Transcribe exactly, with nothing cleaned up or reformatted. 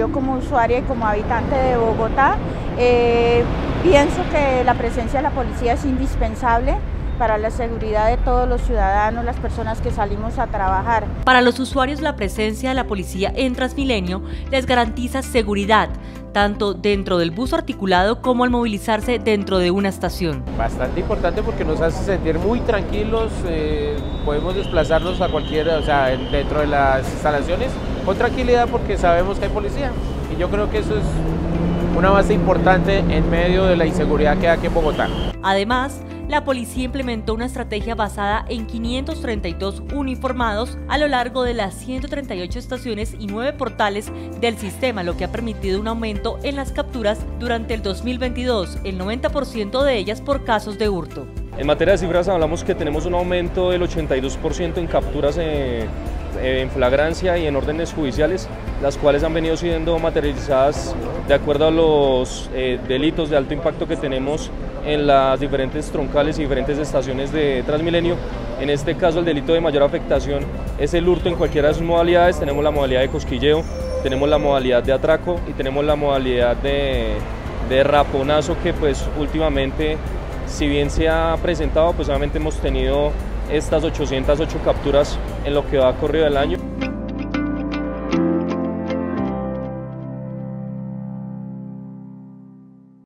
yo como usuaria y como habitante de Bogotá, eh, pienso que la presencia de la policía es indispensable para la seguridad de todos los ciudadanos, las personas que salimos a trabajar. Para los usuarios, la presencia de la policía en Transmilenio les garantiza seguridad, tanto dentro del bus articulado como al movilizarse dentro de una estación. Bastante importante porque nos hace sentir muy tranquilos, eh, podemos desplazarnos a cualquiera, o sea, dentro de las instalaciones con tranquilidad porque sabemos que hay policía. Y yo creo que eso es una base importante en medio de la inseguridad que hay aquí en Bogotá. Además, la policía implementó una estrategia basada en quinientos treinta y dos uniformados a lo largo de las ciento treinta y ocho estaciones y nueve portales del sistema, lo que ha permitido un aumento en las capturas durante el dos mil veintidós, el noventa por ciento de ellas por casos de hurto. En materia de cifras hablamos que tenemos un aumento del ochenta y dos por ciento en capturas eh, en flagrancia y en órdenes judiciales, las cuales han venido siendo materializadas de acuerdo a los eh, delitos de alto impacto que tenemos en las diferentes troncales y diferentes estaciones de Transmilenio. En este caso el delito de mayor afectación es el hurto en cualquiera de sus modalidades. Tenemos la modalidad de cosquilleo, tenemos la modalidad de atraco y tenemos la modalidad de, de raponazo, que pues últimamente, si bien se ha presentado, pues obviamente hemos tenido estas ochocientas ocho capturas en lo que va corrido del año.